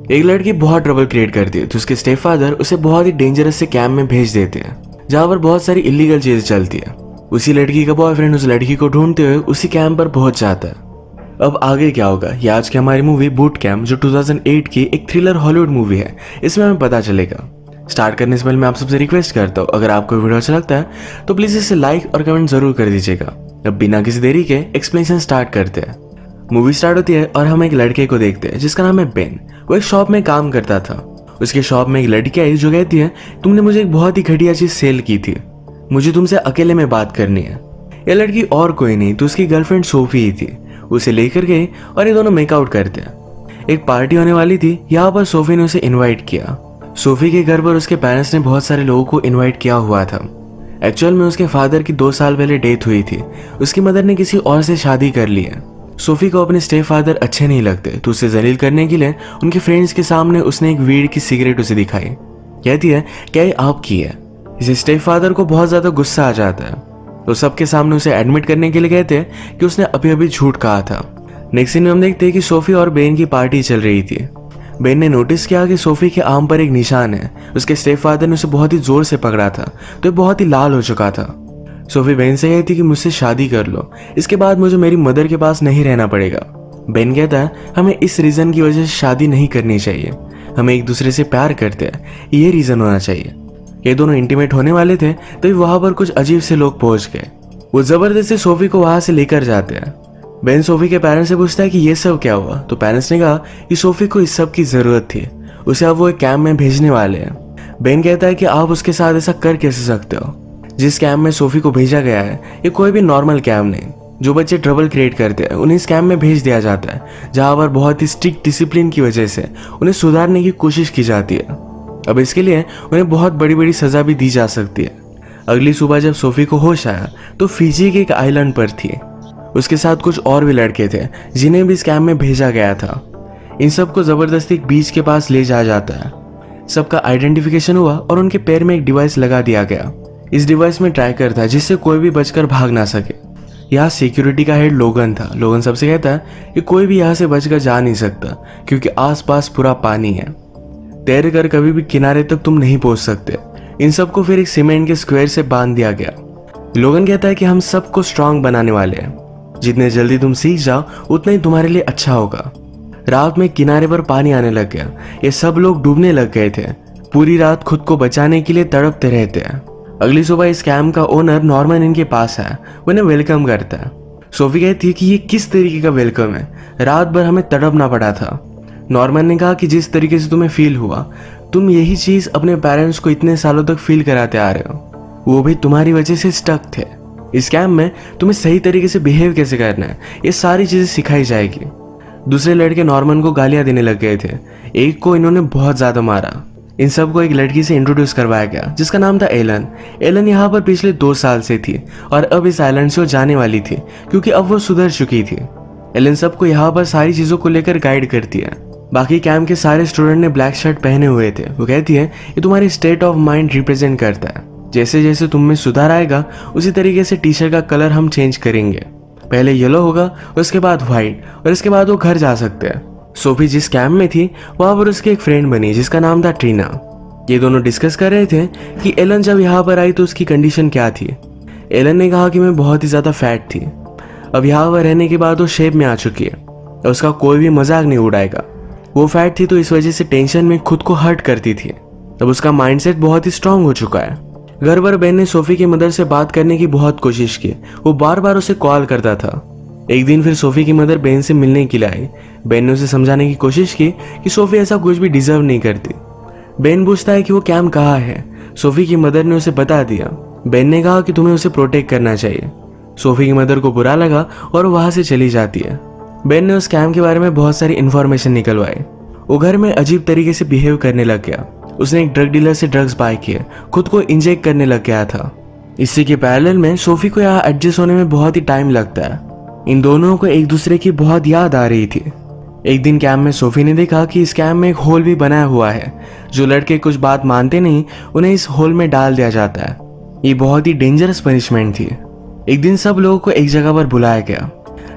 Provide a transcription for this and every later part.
एक लड़की बहुत ट्रबल क्रिएट करती है तो उसके स्टेप फादर उसे बहुत ही डेंजरस से कैंप में भेज देते हैं जहाँ पर बहुत सारी इलीगल चीजें चलती है। उसी लड़की का बॉयफ्रेंड उस लड़की को ढूंढते हुए उसी कैंप पर पहुंच जाता है। अब आगे क्या होगा ये आज की हमारी मूवी बूट कैंप, जो 2008 की एक थ्रिलर हॉलीवुड मूवी है, इसमें हमें पता चलेगा। स्टार्ट करने से पहले मैं आप सबसे रिक्वेस्ट करता हूँ, अगर आपको वीडियो अच्छा लगता है तो प्लीज इसे लाइक और कमेंट जरूर कर दीजिएगा। अब बिना किसी देरी के एक्सप्लेनेशन स्टार्ट करते हैं। मूवी स्टार्ट होती है और हम एक लड़के को देखते हैं जिसका नाम है बेन। वो एक शॉप में काम करता था। उसके शॉप में एक लड़की आई जो कहती है, तुमने मुझे एक बहुत ही घटिया चीज सेल की थी, मुझे तुमसे अकेले में बात करनी है। यह लड़की और कोई नहीं तो उसकी गर्लफ्रेंड सोफी ही थी। उसे लेकर गए और ये दोनों मेकआउट करते हैं। एक पार्टी होने वाली थी, यहाँ पर सोफी ने उसे इन्वाइट किया। सोफी के घर पर उसके पेरेंट्स ने बहुत सारे लोगों को इन्वाइट किया हुआ था। एक्चुअल में उसके फादर की 2 साल पहले डेथ हुई थी। उसकी मदर ने किसी और से शादी कर ली है। सोफी को अपने स्टेप फादर अच्छे नहीं लगते तो उसे जलील करने के लिए उनके फ्रेंड्स के सामने उसने एक वीड की सिगरेट उसे दिखाई। कहती है क्या ये आपकी है। इसे स्टेप फादर को बहुत ज्यादा गुस्सा आ जाता है तो सबके सामने उसे एडमिट करने के लिए कहते हैं कि उसने अभी अभी झूठ कहा था। नेक्स्ट सीन में हम देखते हैं कि सोफी और बेन की पार्टी चल रही थी। बेन ने नोटिस किया कि सोफी के आर्म पर एक निशान है। उसके स्टेप फादर ने उसे बहुत ही जोर से पकड़ा था तो ये बहुत ही लाल हो चुका था। सोफी बेन से कहती कि मुझसे शादी कर लो, इसके बाद मुझे मेरी मदर के पास नहीं रहना पड़ेगा। बेन कहता है हमें इस रीजन की वजह से शादी नहीं करनी चाहिए, हमें एक दूसरे से प्यार करते हैं, ये रीजन होना चाहिए। ये दोनों इंटीमेट होने वाले थे तभी वहां पर कुछ अजीब से लोग पहुंच गए। वो जबरदस्ती सोफी को वहां से लेकर जाते हैं। बेन सोफी के पेरेंट्स से पूछता है कि ये सब क्या हुआ तो पेरेंट्स ने कहा कि सोफी को इस सब की जरूरत थी, उसे अब वो एक कैंप में भेजने वाले हैं। बेन कहता है कि आप उसके साथ ऐसा कर कैसे सकते हो। जिस कैंप में सोफी को भेजा गया है ये कोई भी नॉर्मल कैंप नहीं। जो बच्चे ट्रबल क्रिएट करते हैं उन्हें इस कैंप में भेज दिया जाता है जहां पर बहुत ही स्ट्रिक्ट डिसिप्लिन की वजह से उन्हें सुधारने की कोशिश की जाती है। अब इसके लिए उन्हें बहुत बड़ी बड़ी सजा भी दी जा सकती है। अगली सुबह जब सोफी को होश आया तो फिजी के एक आइलैंड पर थी। उसके साथ कुछ और भी लड़के थे जिन्हें भी इस कैंप में भेजा गया था। इन सबको जबरदस्ती एक बीच के पास ले जाया जाता है। सबका आइडेंटिफिकेशन हुआ और उनके पैर में एक डिवाइस लगा दिया गया। इस डिवाइस में ट्रैकर था जिससे कोई भी बचकर भाग ना सके। यहाँ सिक्योरिटी का हेड लोगन था। लोगन सबसे कहता है कि कोई भी यहाँ से बचकर जा नहीं सकता क्योंकि आसपास पूरा पानी है, तैर कर कभी भी किनारे तक तुम नहीं पहुंच सकते। इन सबको फिर एक सीमेंट के स्क्वायर से बांध दिया गया। लोगन कहता है कि हम सबको स्ट्रांग बनाने वाले हैं, जितने जल्दी तुम सीख जाओ उतना ही तुम्हारे लिए अच्छा होगा। रात में किनारे पर पानी आने लग गया। ये सब लोग डूबने लग गए थे। पूरी रात खुद को बचाने के लिए तड़पते रहते हैं। अगली सुबह इस कैंप का ओनर नॉर्मन इनके पास आया, वो इन्हें वेलकम करता है। सोफी कहती है कि ये किस तरीके का वेलकम है, रात भर हमें तड़पना पड़ा था। नॉर्मन ने कहा कि जिस तरीके से तुम्हें फील हुआ, तुम यही चीज अपने पेरेंट्स को इतने सालों तक फील कराते आ रहे हो, वो भी तुम्हारी वजह से स्टक थे। इस कैंप में तुम्हें सही तरीके से बिहेव कैसे करना है ये सारी चीजें सिखाई जाएगी। दूसरे लड़के नॉर्मन को गालियां देने लग गए थे। एक को इन्होंने बहुत ज्यादा मारा। इन सबको एक लड़की से इंट्रोड्यूस करवाया गया जिसका नाम था एलन। एलन यहाँ पर पिछले 2 साल से थी और अब इस आइलैंड से वो जाने वाली थी क्योंकि अब वो सुधर चुकी थी। एलन सबको यहाँ पर सारी चीजों को लेकर गाइड करती है। बाकी कैंप के सारे स्टूडेंट ने ब्लैक शर्ट पहने हुए थे। वो कहती है ये तुम्हारी स्टेट ऑफ माइंड रिप्रेजेंट करता है, जैसे जैसे तुम में सुधार आएगा उसी तरीके से टी शर्ट का कलर हम चेंज करेंगे। पहले येलो होगा, उसके बाद व्हाइट, और इसके बाद वो घर जा सकते हैं। सोफी जिस कैंप में थी वहां पर उसकी एक फ्रेंड बनी जिसका नाम था ट्रीना। ये दोनों डिस्कस कर रहे थे कि एलन जब यहाँ पर आई तो उसकी कंडीशन क्या थी। एलन ने कहा कि मैं बहुत ही ज्यादा फैट थी, अब यहाँ पर रहने के बाद वो शेप में आ चुकी है और उसका कोई भी मजाक नहीं उड़ाएगा। वो फैट थी तो इस वजह से टेंशन में खुद को हर्ट करती थी। अब उसका माइंडसेट बहुत ही स्ट्रांग हो चुका है। घर पर बेन ने सोफी की मदर से बात करने की बहुत कोशिश की। वो बार बार उसे कॉल करता था। एक दिन फिर सोफी की मदर बेन से मिलने के लिए आई। बेन ने उसे समझाने की कोशिश की कि सोफी ऐसा कुछ भी डिजर्व नहीं करती। बेन पूछता है कि वो कैंप कहाँ है। सोफी की मदर ने उसे बता दिया। बेन ने कहा कि तुम्हें उसे प्रोटेक्ट करना चाहिए। सोफी की मदर को बुरा लगा और वहां से चली जाती है। बेन ने उस कैंप के बारे में बहुत सारी इंफॉर्मेशन निकलवाई। वो घर में अजीब तरीके से बिहेव करने लग गया। उसने एक ड्रग डीलर से ड्रग्स बाय किए, खुद को इंजेक्ट करने लग गया था। इसी के पैरेलल में सोफी को यहाँ एडजस्ट होने में बहुत ही टाइम लगता है। इन दोनों को एक दूसरे की बहुत याद आ रही थी। एक दिन कैंप में सोफी ने देखा कि इस कैंप में एक होल भी बनाया हुआ है। जो लड़के कुछ बात मानते नहीं उन्हें इस होल में डाल दिया जाता है। ये बहुत ही डेंजरस पनिशमेंट थी। एक दिन सब लोगों को एक जगह पर बुलाया गया।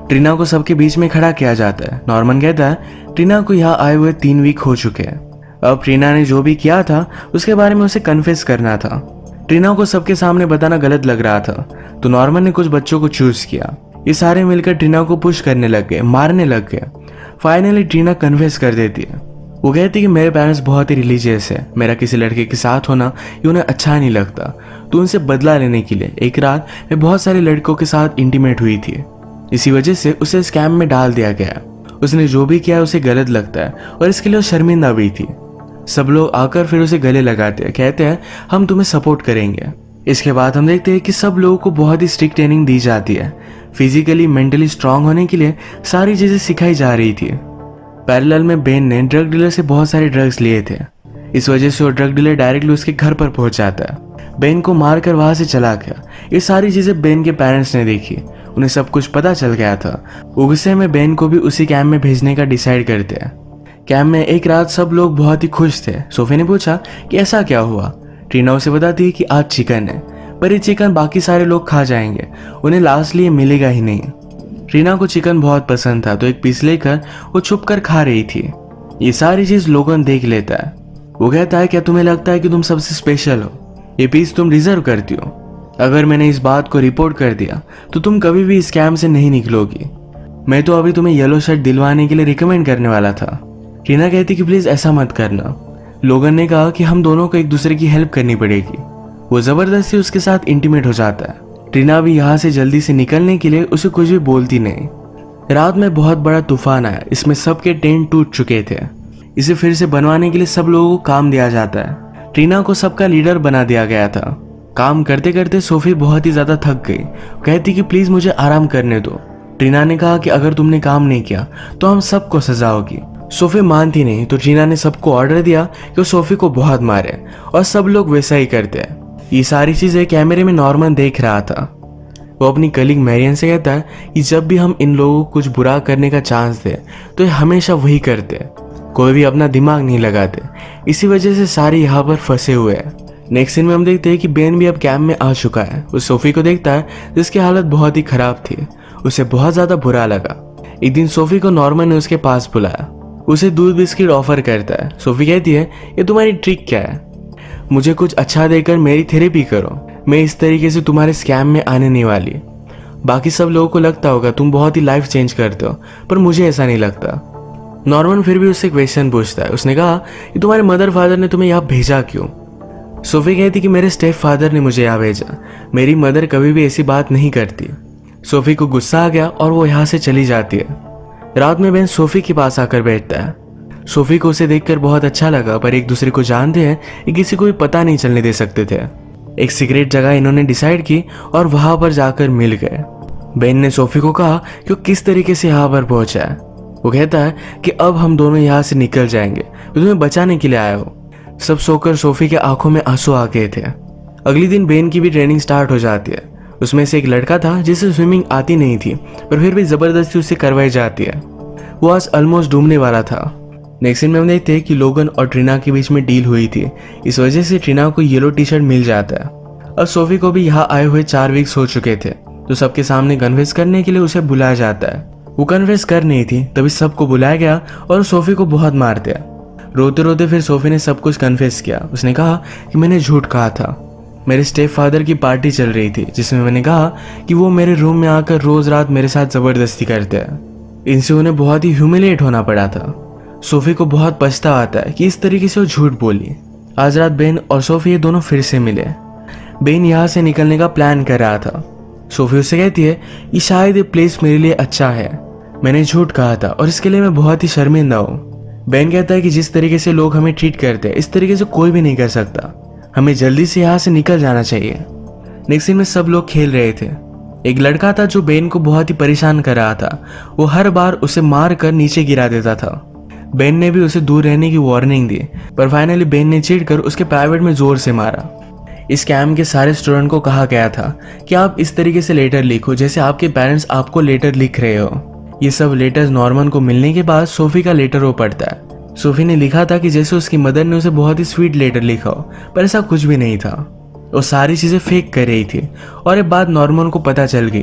ट्रीना को सबके बीच में खड़ा किया जाता है। नॉर्मन कहता है ट्रीना को यहाँ आए हुए 3 वीक हो चुके हैं। अब ट्रीना ने जो भी किया था उसके बारे में उसे कन्फेस करना था। ट्रीना को सबके सामने बताना गलत लग रहा था, तो नॉर्मन ने कुछ बच्चों को चूज किया। ये सारे मिलकर ट्रीना को पुश करने लग गए, मारने लग गए। फाइनली ट्रीना कन्फेस कर देती है। वो कहती है कि मेरे पेरेंट्स बहुत ही रिलीजियस है, मेरा किसी लड़के के साथ होना ये उन्हें अच्छा नहीं लगता, तो उनसे बदला लेने के लिए एक रात में बहुत सारे लड़कों के साथ इंटीमेट हुई थी। इसी वजह से उसे स्कैम में डाल दिया गया। उसने जो भी किया उसे गलत लगता है और इसके लिए वो शर्मिंदा भी थी। सब लोग आकर फिर उसे गले लगाते हैं, कहते हैं हम तुम्हें सपोर्ट करेंगे। इसके बाद हम देखते हैं कि सब लोगों को बहुत ही स्ट्रिक्ट ट्रेनिंग दी जाती है। फिजिकली मेंटली स्ट्रांग होने के लिए सारी चीजें सिखाई जा रही थी। पैरेलल में बेन ने ड्रग डीलर से बहुत सारे ड्रग्स लिए थे। इस वजह से वो ड्रग डीलर डायरेक्टली उसके घर पर पहुंच जाता है। बेन को मारकर वहां से चला गया। ये सारी चीजें बेन के पेरेंट्स ने देखी, उन्हें सब कुछ पता चल गया था। गुस्से में बेन को भी उसी कैंप में भेजने का डिसाइड करते हैं। कैंप में एक रात सब लोग बहुत ही खुश थे। सोफी ने पूछा कि ऐसा क्या हुआ। ट्रीना उसे बताती है कि आज चिकन है, पर ये चिकन बाकी सारे लोग खा जाएंगे, उन्हें लास्टली ये मिलेगा ही नहीं। ट्रीना को चिकन बहुत पसंद था, तो एक पीस लेकर वो छुप कर खा रही थी। ये सारी चीज लोगन देख लेता है। वो कहता है क्या तुम्हें लगता है कि तुम सबसे स्पेशल हो, ये पीस तुम डिजर्व करती हो। अगर मैंने इस बात को रिपोर्ट कर दिया तो तुम कभी भी इस कैंप से नहीं निकलोगी। मैं तो अभी तुम्हें येलो शर्ट दिलवाने के लिए रिकमेंड करने वाला था। ट्रीना कहती कि प्लीज ऐसा मत करना। लोगन ने कहा कि हम दोनों को एक दूसरे की हेल्प करनी पड़ेगी। वो जबरदस्ती उसके साथ इंटीमेट हो जाता है। ट्रीना भी यहाँ से जल्दी से निकलने के लिए उसे कुछ भी बोलती नहीं। रात में बहुत बड़ा तूफान आया, इसमें सबके टेंट टूट चुके थे। इसे फिर से बनवाने के लिए सब लोगों को काम दिया जाता है। ट्रीना को सबका लीडर बना दिया गया था। काम करते करते सोफी बहुत ही ज्यादा थक गई। कहती कि प्लीज मुझे आराम करने दो। ट्रीना ने कहा कि अगर तुमने काम नहीं किया तो हम सबको सजा होगी। सोफी मानती नहीं, तो ट्रीना ने सबको ऑर्डर दिया कि वो सोफी को बहुत मारे, और सब लोग वैसा ही करते हैं। ये सारी चीजें कैमरे में नॉर्मन देख रहा था। वो अपनी कलीग मैरियन से कहता है कि जब भी हम इन लोगों को कुछ बुरा करने का चांस दे तो ये हमेशा वही करते हैं, कोई भी अपना दिमाग नहीं लगाते। इसी वजह से सारे यहाँ पर फंसे हुए हैं। नेक्स्ट सीन में हम देखते हैं कि बेन भी अब कैंप में आ चुका है। वो सोफी को देखता है जिसकी हालत बहुत ही खराब थी। उसे बहुत ज्यादा बुरा लगा। एक दिन सोफी को नॉर्मन ने उसके पास बुलाया, उसे दूध बिस्किट ऑफर करता है। सोफी कहती है ये तुम्हारी ट्रिक क्या है, मुझे कुछ अच्छा देकर मेरी थेरेपी करो, मैं इस तरीके से तुम्हारे स्कैम में आने नहीं वाली। बाकी सब लोगों को लगता होगा तुम बहुत ही लाइफ चेंज करते हो, पर मुझे ऐसा नहीं लगता। नॉर्मन फिर भी उससे क्वेश्चन पूछता है। उसने कहा कि तुम्हारे मदर फादर ने तुम्हें यहाँ भेजा क्यों। सोफी कहती कि मेरे स्टेप फादर ने मुझे यहाँ भेजा, मेरी मदर कभी भी ऐसी बात नहीं करती। सोफी को गुस्सा आ गया और वो यहाँ से चली जाती है। रात में बेन सोफी के पास आकर बैठता है। सोफी को उसे देखकर बहुत अच्छा लगा, पर एक दूसरे को जानते हैं कि किसी को भी पता नहीं चलने दे सकते थे। एक सीक्रेट जगह इन्होंने डिसाइड की और वहां पर जाकर मिल गए। बेन ने सोफी को कहा कि वो किस तरीके से यहाँ पर पहुंचा है। वो कहता है कि अब हम दोनों यहाँ से निकल जाएंगे, तो तुम्हें बचाने के लिए आया हो। सब सोकर सोफी के आंखों में आंसू आ गए थे। अगले दिन बेन की भी ट्रेनिंग स्टार्ट हो जाती है। उसमें से एक लड़का था जिसे स्विमिंग आती नहीं थी, पर फिर भी जबरदस्ती उसे करवाई जाती है। वो आज ऑलमोस्ट डूबने वाला था। नेक्स्ट सीन में हम देखते हैं कि लोगन और ट्रीना के बीच में डील हुई थी। इस वजह से ट्रीना को येलो टी शर्ट मिल जाता है। अब सोफी को भी यहाँ आए हुए 4 वीक्स हो चुके थे, तो सबके सामने कन्फेस करने के लिए उसे बुलाया जाता है। वो कन्फेस कर नहीं थी, तभी सबको बुलाया गया और सोफी को बहुत मारते हैं। रोते रोते फिर सोफी ने सब कुछ कन्फेस किया। उसने कहा कि मैंने झूठ कहा था। मेरे स्टेप फादर की पार्टी चल रही थी, जिसमें मैंने कहा कि वो मेरे रूम में आकर रोज रात मेरे साथ जबरदस्ती करते हैं। इनसे उन्हें बहुत ही ह्यूमिलेट होना पड़ा था। सोफी को बहुत पछतावा आता है कि इस तरीके से वो झूठ बोली। आज रात बेन और सोफी ये दोनों फिर से मिले। बेन यहाँ से निकलने का प्लान कर रहा था। सोफी उससे कहती है कि शायद ये प्लेस मेरे लिए अच्छा है, मैंने झूठ कहा था और इसके लिए मैं बहुत ही शर्मिंदा हूँ। बेन कहता है कि जिस तरीके से लोग हमें ट्रीट करते हैं इस तरीके से कोई भी नहीं कर सकता, हमें जल्दी से यहाँ से निकल जाना चाहिए। नेक्स्ट सीन में सब लोग खेल रहे थे। एक लड़का था जो बेन को बहुत ही परेशान कर रहा था। वो हर बार उसे मार कर नीचे गिरा देता था। बेन ने भी उसे दूर रहने की वार्निंग दी, पर फाइनली बेन ने चिढ़कर उसके प्राइवेट में जोर से मारा। इस कैंप के सारे स्टूडेंट को कहा गया था कि आप इस तरीके से लेटर लिखो जैसे आपके पेरेंट्स आपको लेटर लिख रहे हो। ये सब लेटर्स नॉर्मन को मिलने के बाद सोफी का लेटर वो पढ़ता है। सोफी ने लिखा था कि जैसे उसकी मदर ने उसे बहुत ही स्वीट लेटर लिखा हो, पर ऐसा कुछ भी नहीं था। वो सारी चीजें फेक कर रही थी और ये बात नॉर्मन को पता चल गई।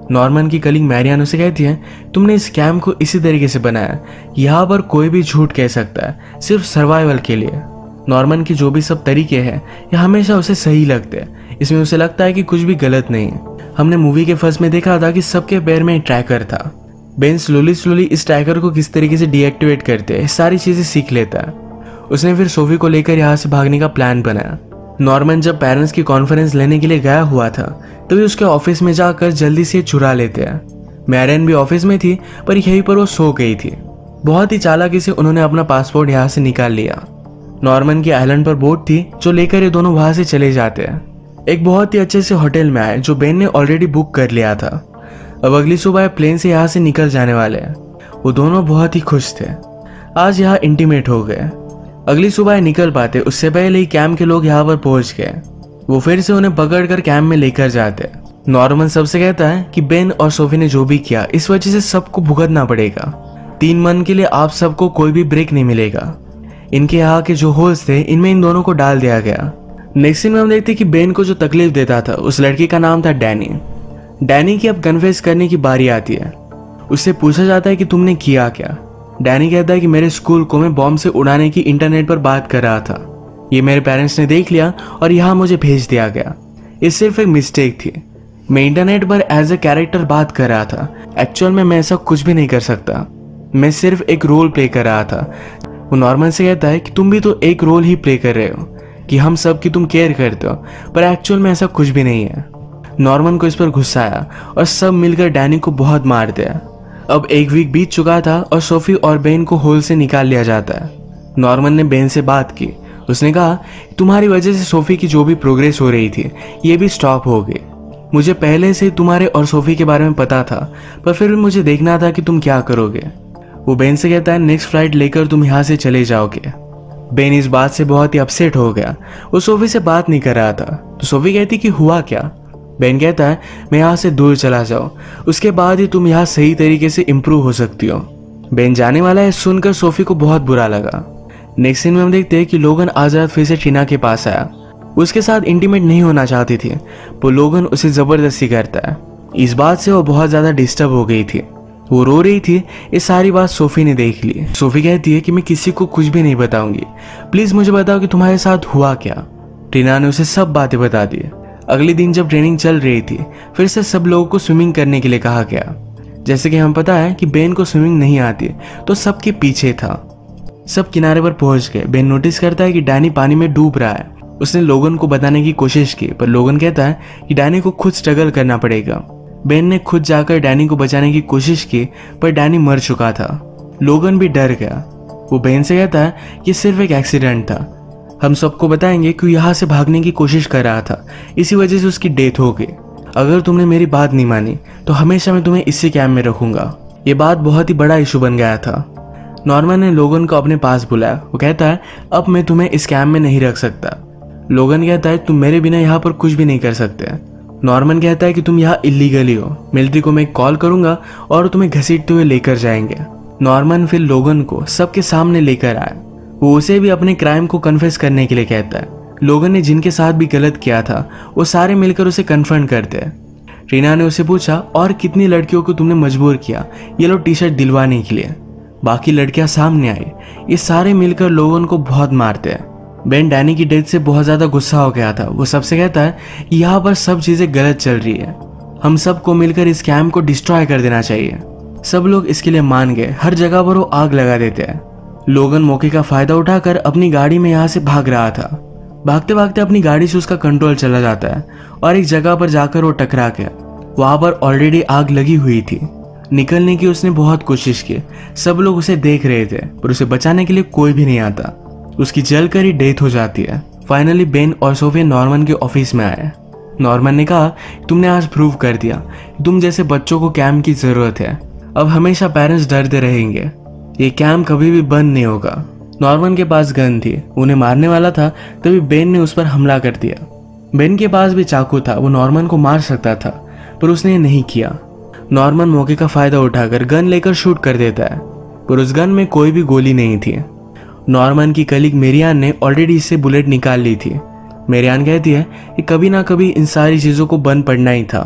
नॉर्मन की कलीग मैरियान उसे कहती है, तुमने इस कैम्प को इसी तरीके से बनाया, यहाँ पर कोई भी झूठ कह सकता है, सिर्फ सर्वाइवल के लिए। नॉर्मन की जो भी सब तरीके हैं ये हमेशा उसे सही लगते हैं, इसमें उसे लगता है कि कुछ भी गलत नहीं है। हमने मूवी के फर्स्ट में देखा था कि सबके पैर में एक ट्रैकर था। बेन स्लोली इस ट्रैकर को किस तरीके से डीएक्टिवेट करते हैं सारी चीजें सीख लेता है। उसने फिर सोफी को लेकर यहाँ से भागने का प्लान बनाया। नॉर्मन जब पेरेंट्स की कॉन्फ्रेंस लेने के लिए गया हुआ था तभी उसके ऑफिस में जाकर जल्दी से चुरा लेते हैं। मैरियन भी ऑफिस में थी पर यहीं पर वो सो गई थी। बहुत ही चालाकी से उन्होंने अपना पासपोर्ट यहाँ से निकाल लिया। नॉर्मन की आइलैंड पर बोट थी जो लेकर ये दोनों वहां से चले जाते हैं। एक बहुत ही अच्छे से होटल में आए जो बेन ने ऑलरेडी बुक कर लिया था। अब अगली सुबह प्लेन से यहाँ से निकल जाने वाले हैं। वो दोनों बहुत ही खुश थे, आज यहाँ इंटीमेट हो गए। अगली सुबह निकल पाते उससे पहले ही कैंप के लोग यहाँ पर पहुंच गए। वो फिर से उन्हें पकड़कर कैंप में लेकर जाते। नॉर्मन सबसे कहता है कि बेन और सोफी ने जो भी किया इस वजह से सबको भुगतना पड़ेगा। 3 मंथ के लिए आप सबको कोई भी ब्रेक नहीं मिलेगा। इनके यहाँ के जो होल्स थे इनमें इन दोनों को डाल दिया गया। नेक्स्ट सीन में हम देखते कि बेन को जो तकलीफ देता था उस लड़की का नाम था डैनी। डैनी की अब कन्फेस करने की बारी आती है। उससे पूछा जाता है कि तुमने किया क्या। डैनी कहता है कि मेरे स्कूल को मैं बॉम्ब से उड़ाने की इंटरनेट पर बात कर रहा था, ये मेरे पेरेंट्स ने देख लिया और यहाँ मुझे भेज दिया गया। ये सिर्फ एक मिस्टेक थी। मैं इंटरनेट पर एज ए कैरेक्टर बात कर रहा था, एक्चुअल में मैं ऐसा कुछ भी नहीं कर सकता, मैं सिर्फ एक रोल प्ले कर रहा था। वो नॉर्मन से कहता है कि तुम भी तो एक रोल ही प्ले कर रहे हो कि हम सब की तुम केयर करते हो, पर एक्चुअल में ऐसा कुछ भी नहीं है। नॉर्मन को इस पर गुस्सा आया और सब मिलकर डैनी को बहुत मारते हैं। अब 1 वीक बीत चुका था और सोफी और बेन को होल से निकाल लिया जाता है। नॉर्मन ने बेन से बात की। उसने कहा तुम्हारी वजह से सोफी की जो भी प्रोग्रेस हो रही थी ये भी स्टॉप हो गई। मुझे पहले से तुम्हारे और सोफी के बारे में पता था, पर फिर भी मुझे देखना था कि तुम क्या करोगे। वो बेन से कहता है नेक्स्ट फ्लाइट लेकर तुम यहाँ से चले जाओगे। बेन इस बात से बहुत ही अपसेट हो गया। वो सोफी से बात नहीं कर रहा था तो सोफी कहती कि हुआ क्या। बेन कहता है मैं यहाँ से दूर चला जाऊँ, उसके बाद ही तुम यहाँ सही तरीके से इम्प्रूव हो सकती हो। बेन जाने वाला है सुनकर सोफी को बहुत बुरा लगा। नेक्स्ट सीन में हम देखते हैं कि लोगन आज रात फिर से टीना के पास आया। उसके साथ इंटीमेट नहीं होना चाहती थी, वो लोगन उसे जबरदस्ती करता है। इस बात से वो बहुत ज्यादा डिस्टर्ब हो गई थी, वो रो रही थी। ये सारी बात सोफी ने देख ली। सोफी कहती है कि मैं किसी को कुछ भी नहीं बताऊंगी, प्लीज मुझे बताओ कि तुम्हारे साथ हुआ क्या। टीना ने उसे सब बातें बता दी। अगले दिन जब ट्रेनिंग चल रही थी फिर से सब लोगों को स्विमिंग करने के लिए कहा गया। जैसे कि हमें पता है कि बेन को स्विमिंग नहीं आती तो सबके पीछे था। सब किनारे पर पहुंच गए। बेन नोटिस करता है कि डैनी पानी में डूब रहा है। उसने लोगन को बताने की कोशिश की पर लोगन कहता है कि डैनी को खुद स्ट्रगल करना पड़ेगा। बेन ने खुद जाकर डैनी को बचाने की कोशिश की पर डैनी मर चुका था। लोगन भी डर गया। वो बेन से कहता है कि सिर्फ एक एक्सीडेंट था, हम सबको बताएंगे कि यहाँ से भागने की कोशिश कर रहा था, इसी वजह से उसकी डेथ हो गई। अगर तुमने मेरी बात नहीं मानी तो हमेशा मैं तुम्हें इसी कैंप में रखूंगा। ये बात बहुत ही बड़ा इशू बन गया था। नॉर्मन ने लोगन को अपने पास बुलाया। वो कहता है अब मैं तुम्हें इस कैंप में नहीं रख सकता। लोगन कहता है तुम मेरे बिना यहाँ पर कुछ भी नहीं कर सकते। नॉर्मन कहता है कि तुम यहाँ इलीगली हो, मिलिट्री को मैं कॉल करूंगा और तुम्हें घसीटते हुए लेकर जाएंगे। नॉर्मन फिर लोगन को सबके सामने लेकर आया। वो उसे भी अपने क्राइम को कन्फेस करने के लिए कहता है। लोगन ने जिनके साथ भी गलत किया था वो सारे मिलकर उसे कन्फ्रंट करते हैं। रीना ने उसे पूछा और कितनी लड़कियों को तुमने मजबूर किया येलो टी शर्ट दिलवाने के लिए। बाकी लड़कियां सामने आई। ये सारे मिलकर लोगन को बहुत मारते हैं। बेन डैनी की डेथ से बहुत ज्यादा गुस्सा हो गया था। वो सबसे कहता है कि यहाँ पर सब चीजें गलत चल रही है, हम सबको मिलकर इस कैंप को डिस्ट्रॉय कर देना चाहिए। सब लोग इसके लिए मान गए। हर जगह पर वो आग लगा देते हैं। लोगन मौके का फायदा उठाकर अपनी गाड़ी में यहाँ से भाग रहा था। भागते भागते अपनी गाड़ी से उसका कंट्रोल चला जाता है और एक जगह पर जाकर वो टकरा गया। वहां पर ऑलरेडी आग लगी हुई थी। निकलने की उसने बहुत कोशिश की। सब लोग उसे देख रहे थे पर उसे बचाने के लिए कोई भी नहीं आता। उसकी जलकर ही डेथ हो जाती है। फाइनली बेन और सोफी नॉर्मन के ऑफिस में आए। नॉर्मन ने कहा तुमने आज प्रूव कर दिया तुम जैसे बच्चों को कैंप की जरूरत है। अब हमेशा पेरेंट्स डरते रहेंगे, ये कैंप कभी भी बंद नहीं होगा। नॉर्मन के पास गन थी, उन्हें मारने वाला था तभी बेन ने उस पर हमला कर दिया। बेन के पास भी चाकू था, वो नॉर्मन को मार सकता था पर उसने नहीं किया। नॉर्मन मौके का फायदा उठाकर गन लेकर शूट कर देता है पर उस गन में कोई भी गोली नहीं थी। नॉर्मन की कलीग मेरियान ने ऑलरेडी इससे बुलेट निकाल ली थी। मेरियान कहती है कि कभी ना कभी इन सारी चीजों को बंद पड़ना ही था।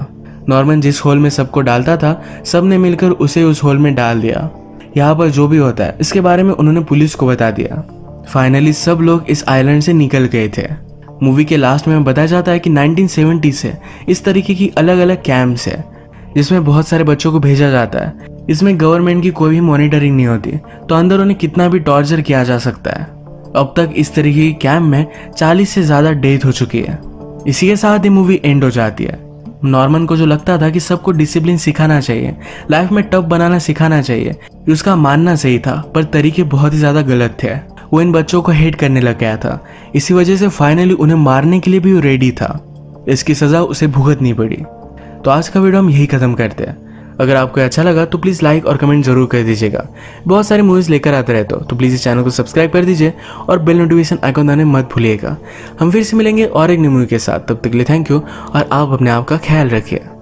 नॉर्मन जिस होल में सबको डालता था सब ने मिलकर उसे उस होल में डाल दिया। यहाँ पर जो भी होता है इसके बारे में उन्होंने पुलिस को बता दिया। फाइनली सब लोग इस आइलैंड से निकल गए थे। मूवी के लास्ट में बताया जाता है कि 1970 से इस तरीके की अलग अलग कैंप्स है जिसमें बहुत सारे बच्चों को भेजा जाता है। इसमें गवर्नमेंट की कोई भी मॉनिटरिंग नहीं होती, तो अंदर उन्हें कितना भी टॉर्चर किया जा सकता है। अब तक इस तरीके की कैंप में 40 से ज्यादा डेथ हो चुकी है। इसी के साथ ही मूवी एंड हो जाती है। नॉर्मन को जो लगता था कि सबको डिसिप्लिन सिखाना चाहिए, लाइफ में टफ बनाना सिखाना चाहिए, उसका मानना सही था, पर तरीके बहुत ही ज्यादा गलत थे। वो इन बच्चों को हेट करने लग गया था। इसी वजह से फाइनली उन्हें मारने के लिए भी वो रेडी था। इसकी सजा उसे भुगतनी पड़ी। तो आज का वीडियो हम यही खत्म करते हैं। अगर आपको अच्छा लगा तो प्लीज़ लाइक और कमेंट जरूर कर दीजिएगा। बहुत सारी मूवीज़ लेकर आते रहते हो, तो प्लीज़ इस चैनल को सब्सक्राइब कर दीजिए और बेल नोटिफिकेशन आइकन दबाने मत भूलिएगा। हम फिर से मिलेंगे और एक न्यू मूवी के साथ। तब तक के लिए थैंक यू और आप अपने आप का ख्याल रखिए।